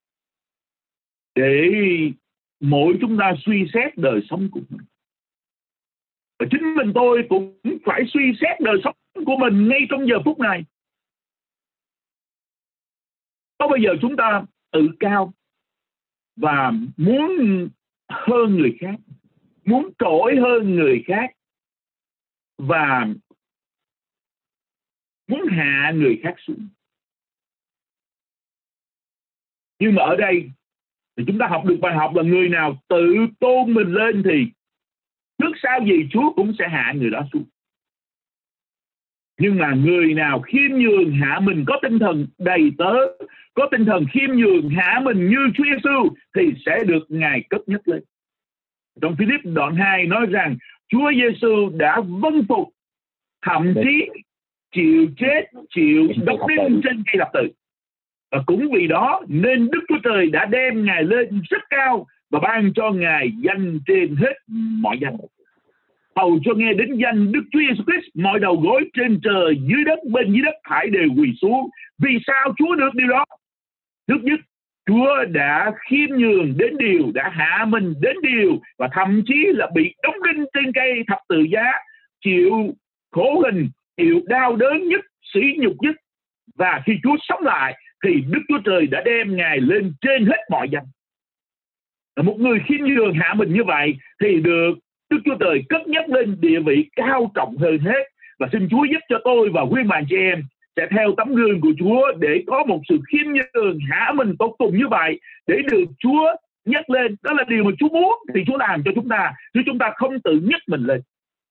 để mỗi chúng ta suy xét đời sống của mình. Và chính mình tôi cũng phải suy xét đời sống của mình ngay trong giờ phút này. Có bao giờ chúng ta tự cao và muốn hơn người khác, muốn trội hơn người khác và muốn hạ người khác xuống? Nhưng mà ở đây thì chúng ta học được bài học là người nào tự tôn mình lên thì trước sau gì Chúa cũng sẽ hạ người đó xuống. Nhưng mà người nào khiêm nhường hạ mình, có tinh thần đầy tớ, có tinh thần khiêm nhường hạ mình như Chúa Giêsu thì sẽ được Ngài cất nhắc lên. Trong Philip đoạn 2 nói rằng Chúa Giêsu đã vâng phục, thậm chí chịu chết, chịu đóng đinh trên cây thập tự. Và cũng vì đó nên Đức Chúa Trời đã đem Ngài lên rất cao và ban cho Ngài danh trên hết mọi danh, hầu cho nghe đến danh Đức Chúa Giêsu Christ, mọi đầu gối trên trời, dưới đất, bên dưới đất phải đều quỳ xuống. Vì sao Chúa được điều đó? Thứ nhất, Chúa đã khiêm nhường đến điều, đã hạ mình đến điều, và thậm chí là bị đóng đinh trên cây thập tự giá, chịu khổ hình, chịu đau đớn nhất, sỉ nhục nhất. Và khi Chúa sống lại thì Đức Chúa Trời đã đem Ngài lên trên hết mọi danh. Một người khiêm nhường hạ mình như vậy thì được Đức Chúa Trời cất nhắc lên địa vị cao trọng hơn hết. Và xin Chúa giúp cho tôi và quý bạn chị em sẽ theo tấm gương của Chúa để có một sự khiêm nhường hạ mình tột cùng như vậy, để được Chúa nhắc lên. Đó là điều mà Chúa muốn thì Chúa làm cho chúng ta, chứ chúng ta không tự nhắc mình lên.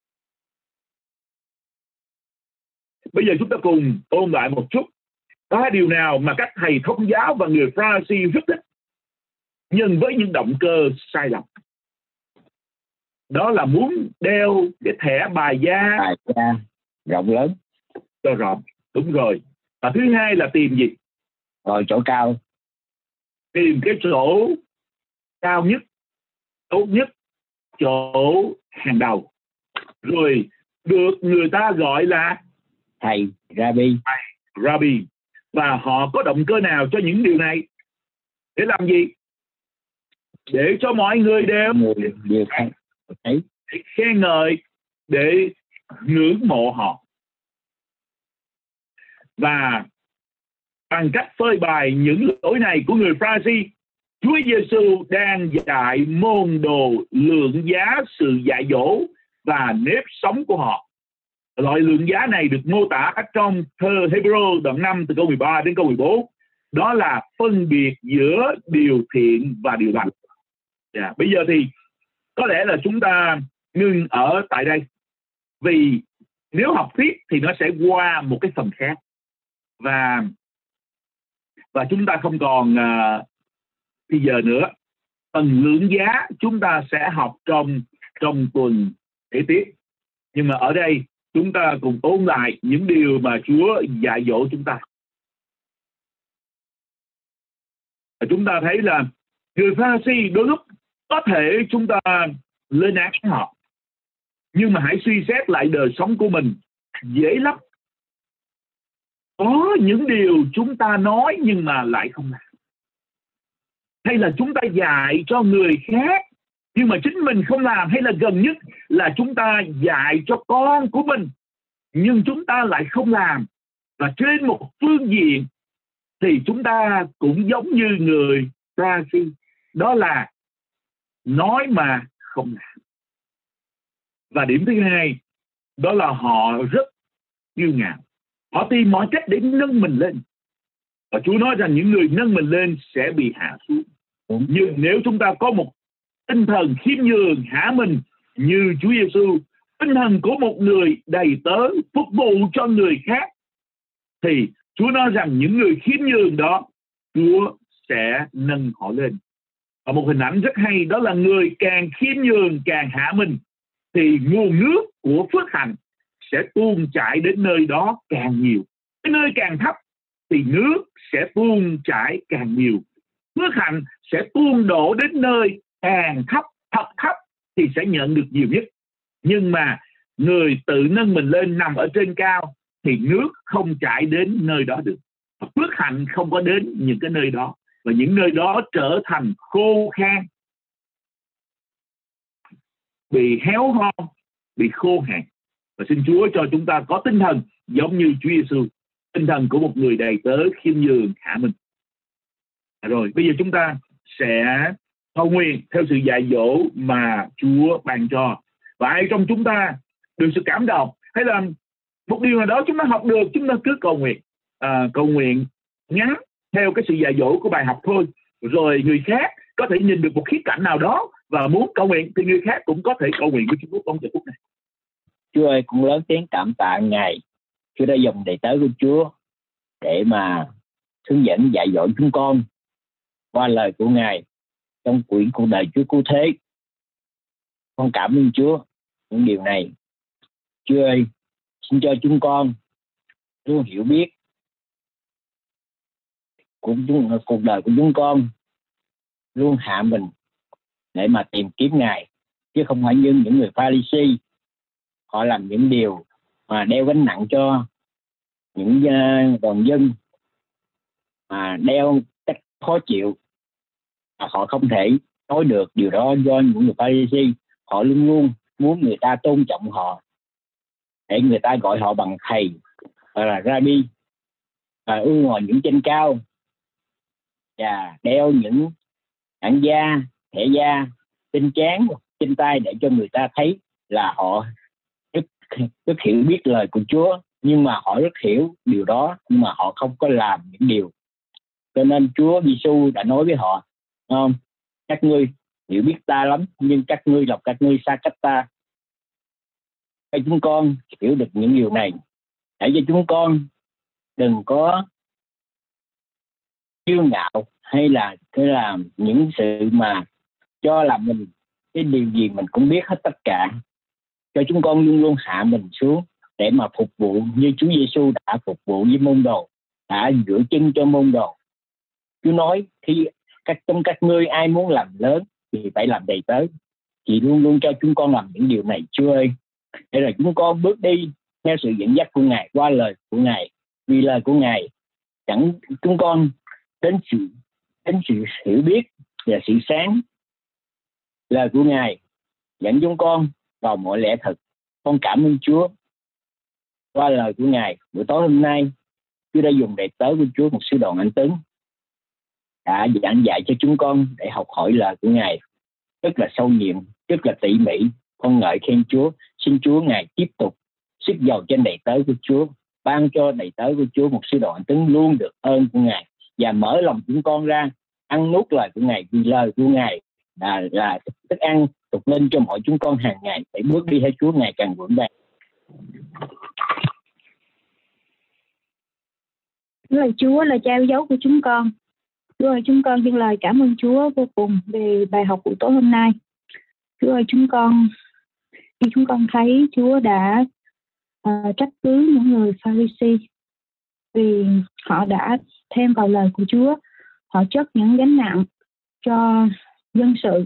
Bây giờ chúng ta cùng ôn lại một chút. Có điều nào mà các thầy thông giáo và người Pha-ri-si rất thích, nhưng với những động cơ sai lầm. Đó là muốn đeo cái thẻ bài da rộng lớn cho rộng. Đúng rồi. Và thứ hai là tìm gì? Rồi chỗ cao. Tìm cái chỗ cao nhất, tốt nhất, chỗ hàng đầu. Rồi được người ta gọi là thầy, Rabbi. Rabbi. Và họ có động cơ nào cho những điều này? Để làm gì? Để cho mọi người đều để khen ngợi, để ngưỡng mộ họ. Và bằng cách phơi bày những lỗi này của người Pha-ri-si, Chúa Giêsu đang dạy môn đồ lượng giá sự dạy dỗ và nếp sống của họ. Loại lượng giá này được mô tả trong thơ Hebrew đoạn 5 từ câu 13 đến câu 14. Đó là phân biệt giữa điều thiện và điều lành. Bây giờ thì có lẽ là chúng ta ngừng ở tại đây. Vì nếu học tiếp thì nó sẽ qua một cái phần khác. Và chúng ta không còn bây giờ nữa. Phần lượng giá chúng ta sẽ học trong tuần kế tiếp. Nhưng mà ở đây chúng ta cùng ôn lại những điều mà Chúa dạy dỗ chúng ta. Chúng ta thấy là người Pha-ri-si đôi lúc có thể chúng ta lên án họ, nhưng mà hãy suy xét lại đời sống của mình. Dễ lắm. Có những điều chúng ta nói nhưng mà lại không làm. Hay là chúng ta dạy cho người khác nhưng mà chính mình không làm. Hay là gần nhất là chúng ta dạy cho con của mình nhưng chúng ta lại không làm. Và trên một phương diện thì chúng ta cũng giống như người Pha-ri-si. Đó là nói mà không làm. Và điểm thứ hai, đó là họ rất kiêu ngạo. Họ tìm mọi cách để nâng mình lên. Và Chúa nói rằng những người nâng mình lên sẽ bị hạ xuống. Nhưng nếu chúng ta có một tinh thần khiêm nhường hạ mình như Chúa Giêsu, tinh thần của một người đầy tớ phục vụ cho người khác, thì Chúa nói rằng những người khiêm nhường đó, Chúa sẽ nâng họ lên. Và một hình ảnh rất hay, đó là người càng khiêm nhường, càng hạ mình, thì nguồn nước của phước hạnh sẽ tuôn chảy đến nơi đó càng nhiều. Cái nơi càng thấp thì nước sẽ tuôn chảy càng nhiều. Phước hạnh sẽ tuôn đổ đến nơi càng thấp, thật thấp thì sẽ nhận được nhiều nhất. Nhưng mà người tự nâng mình lên nằm ở trên cao thì nước không chảy đến nơi đó được. Phước hạnh không có đến những cái nơi đó. Và những nơi đó trở thành khô khan, bị héo hon, bị khô hạn. Và xin Chúa cho chúng ta có tinh thần giống như Chúa Giêsu, tinh thần của một người đầy tớ khiêm nhường hạ mình. Rồi bây giờ chúng ta sẽ cầu nguyện theo sự dạy dỗ mà Chúa ban cho. Và ai trong chúng ta được sự cảm động hay là một điều nào đó chúng ta học được, chúng ta cứ cầu nguyện. Cầu nguyện ngắn theo cái sự dạy dỗ của bài học thôi. Rồi người khác có thể nhìn được một khía cạnh nào đó và muốn cầu nguyện thì người khác cũng có thể cầu nguyện với Chúa trong giờ phút này. Chúa ơi, con lớn tiếng cảm tạ Ngài. Chúa đã dùng đầy tớ của Chúa để mà hướng dẫn dạy dỗ chúng con qua lời của Ngài trong quyển cuộc đời Chúa Cứu Thế. Con cảm ơn Chúa những điều này. Chúa ơi, xin cho chúng con luôn hiểu biết cuộc đời của chúng con, luôn hạ mình để mà tìm kiếm Ngài, chứ không phải như những người Pha-ri-si. Họ làm những điều mà đeo gánh nặng cho những đoàn dân, mà đeo cách khó chịu, mà họ không thể nói được điều đó. Do những người Pha-ri-si họ luôn luôn muốn người ta tôn trọng họ, để người ta gọi họ bằng thầy hoặc là Rabbi, và ưu ngồi những trên cao và đeo những hạng gia thẻ da trên trán, trên tay để cho người ta thấy là họ rất hiểu biết lời của Chúa, nhưng mà họ rất hiểu điều đó nhưng mà họ không có làm những điều. Cho nên Chúa Giêsu đã nói với họ, các ngươi hiểu biết ta lắm nhưng các ngươi xa cách ta. Để chúng con hiểu được những điều này, để cho chúng con đừng có kiêu ngạo hay là những sự mà cho là mình cái điều gì mình cũng biết hết tất cả. Cho chúng con luôn luôn hạ mình xuống để mà phục vụ như Chúa Giêsu đã phục vụ với môn đồ, đã rửa chân cho môn đồ. Chúa nói khi trong các ngươi ai muốn làm lớn thì phải làm đầy tớ. Chị luôn luôn cho chúng con làm những điều này Chúa ơi, để rồi chúng con bước đi theo sự dẫn dắt của Ngài, qua lời của Ngài, vì lời của Ngài dẫn chúng con đến sự hiểu biết và sự sáng. Lời của Ngài dẫn chúng con vào mọi lẽ thật. Con cảm ơn Chúa. Qua lời của Ngài, buổi tối hôm nay Chúa đã dùng đầy tớ của Chúa, một sư đoàn Anh Tuấn, đã giảng dạy cho chúng con để học hỏi lời của Ngài rất là sâu nhiệm, rất là tỉ mỉ. Con ngợi khen Chúa. Xin Chúa Ngài tiếp tục sức dầu trên đầy tớ của Chúa, ban cho đầy tớ của Chúa một sư đoàn Anh Tuấn luôn được ơn của Ngài, và mở lòng chúng con ra ăn nuốt lời của Ngài, vì lời của Ngài là thức ăn tục lên cho mọi chúng con hàng ngày để bước đi theo Chúa ngày càng vững vàng. Lời Chúa là trao dấu của chúng con. Chúa ơi, chúng con dâng lời cảm ơn Chúa vô cùng về bài học buổi tối hôm nay. Chúa ơi, khi chúng con thấy Chúa đã trách cứ những người Pha-ri-si vì họ đã thêm vào lời của Chúa, họ chất những gánh nặng cho dân sự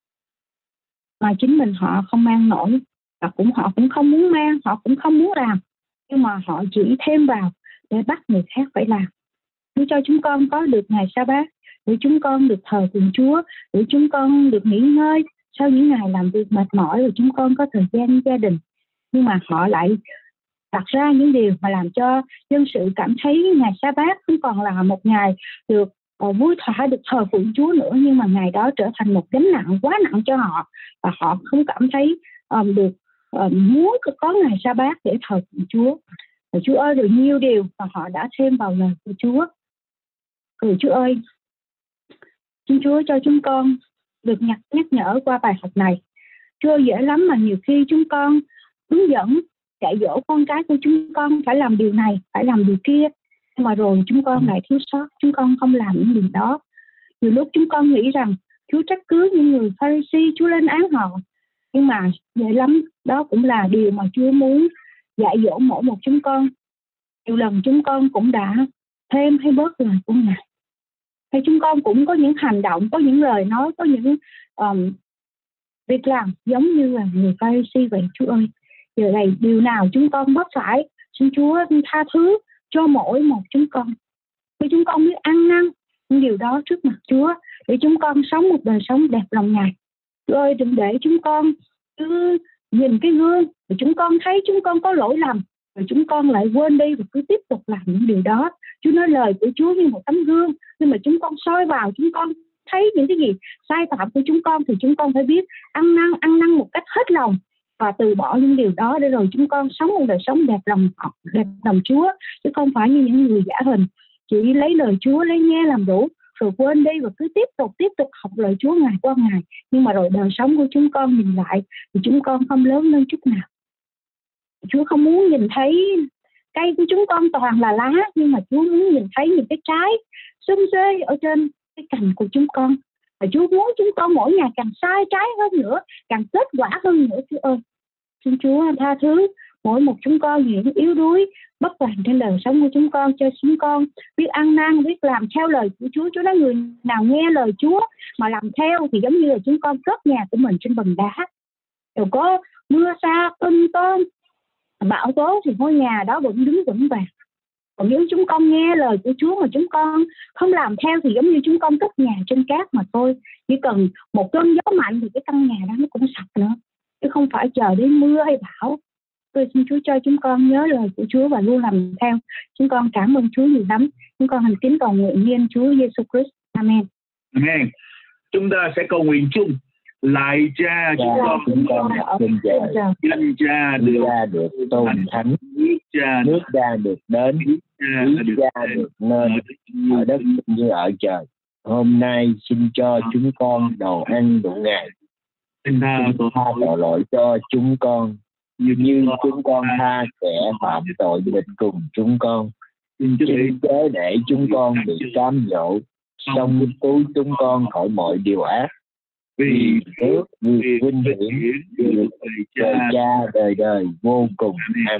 mà chính mình họ không mang nổi, và họ cũng không muốn mang, họ cũng không muốn làm, nhưng mà họ chỉ thêm vào để bắt người khác phải làm. Chúa cho chúng con có được ngày Sa-bát để chúng con được thờ phượng Chúa, để chúng con được nghỉ ngơi sau những ngày làm việc mệt mỏi, rồi chúng con có thời gian gia đình. Nhưng mà họ lại đặt ra những điều mà làm cho dân sự cảm thấy ngày Sa-bát không còn là một ngày được vui thỏa, được thờ phượng Chúa nữa, nhưng mà ngày đó trở thành một gánh nặng quá nặng cho họ, và họ không cảm thấy được muốn có ngày Sa-bát để thờ phượng Chúa. Và Chúa ơi, rồi nhiều điều mà họ đã thêm vào lời của Chúa. Rồi Chúa ơi, xin Chúa cho chúng con được nhắc nhở qua bài học này. Chúa dễ lắm mà nhiều khi chúng con hướng dẫn dạy dỗ con cái của chúng con phải làm điều này, phải làm điều kia, nhưng mà rồi chúng con lại thiếu sót, chúng con không làm những điều đó. Nhiều lúc chúng con nghĩ rằng Chúa trách cứ những người Pha-ri-si, Chúa lên án họ, nhưng mà dễ lắm, đó cũng là điều mà Chúa muốn dạy dỗ mỗi một chúng con. Nhiều lần chúng con cũng đã thêm hay bớt lời của Ngài, hay chúng con cũng có những hành động, có những lời nói, có những việc làm giống như là người Pha-ri-si vậy. Chúa ơi, giờ này điều nào chúng con bất phải, xin Chúa tha thứ cho mỗi một chúng con, vì chúng con biết ăn năn những điều đó trước mặt Chúa, để chúng con sống một đời sống đẹp lòng Ngài. Chúa ơi, đừng để chúng con cứ nhìn cái gương rồi chúng con thấy chúng con có lỗi lầm, rồi chúng con lại quên đi và cứ tiếp tục làm những điều đó. Chúa nói lời của Chúa như một tấm gương, nhưng mà chúng con soi vào, chúng con thấy những cái gì sai phạm của chúng con, thì chúng con phải biết ăn năn một cách hết lòng và từ bỏ những điều đó, để rồi chúng con sống một đời sống đẹp lòng Chúa, chứ không phải như những người giả hình chỉ lấy lời Chúa, lấy nghe làm đủ rồi quên đi và cứ tiếp tục học lời Chúa ngày qua ngày, nhưng mà rồi đời sống của chúng con nhìn lại thì chúng con không lớn lên chút nào. Chúa không muốn nhìn thấy cây của chúng con toàn là lá, nhưng mà Chúa muốn nhìn thấy những cái trái xum xuê ở trên cái cành của chúng con. Và Chúa muốn chúng con mỗi ngày càng sai trái hơn nữa, càng kết quả hơn nữa. Chúa ơi, xin Chúa tha thứ mỗi một chúng con những yếu đuối bất toàn trên đời sống của chúng con, cho chúng con biết ăn năn, biết làm theo lời của Chúa. Chúa nói người nào nghe lời Chúa mà làm theo thì giống như là chúng con cất nhà của mình trên bần đá. Dù có mưa sa, cơn tôm, bão tố thì ngôi nhà đó vẫn đứng vững vàng. Còn nếu chúng con nghe lời của Chúa mà chúng con không làm theo thì giống như chúng con cất nhà trên cát mà thôi. Chỉ cần một cơn gió mạnh thì cái căn nhà đó nó cũng sập nữa, chứ không phải chờ đến mưa hay bão. Tôi xin Chúa cho chúng con nhớ lời của Chúa và luôn làm theo. Chúng con cảm ơn Chúa nhiều lắm. Chúng con thành kính cầu nguyện nhân Chúa Giêsu Christ. Amen. Amen. Chúng ta sẽ cầu nguyện chung. Lạy Cha chúng con ở trên trời, danh Cha được tôn thánh, nước Cha được đến, ý Cha được nên ở đất như ở trời. Hôm nay xin cho chúng con đồ ăn đủ ngày. Xin tha tội lỗi cho chúng con như chúng con tha kẻ phạm tội nghịch cùng chúng con. Xin chớ để chúng con bị cám dỗ, song cứu chúng con khỏi mọi điều ác. Vì nước, vì vinh hiển, vì Cha đời đời vô cùng. Amen.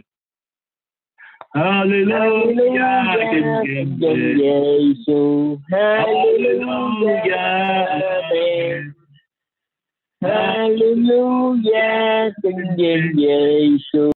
Hallelujah, danh Giêsu. Hallelujah, amen. Hallelujah, danh Giêsu.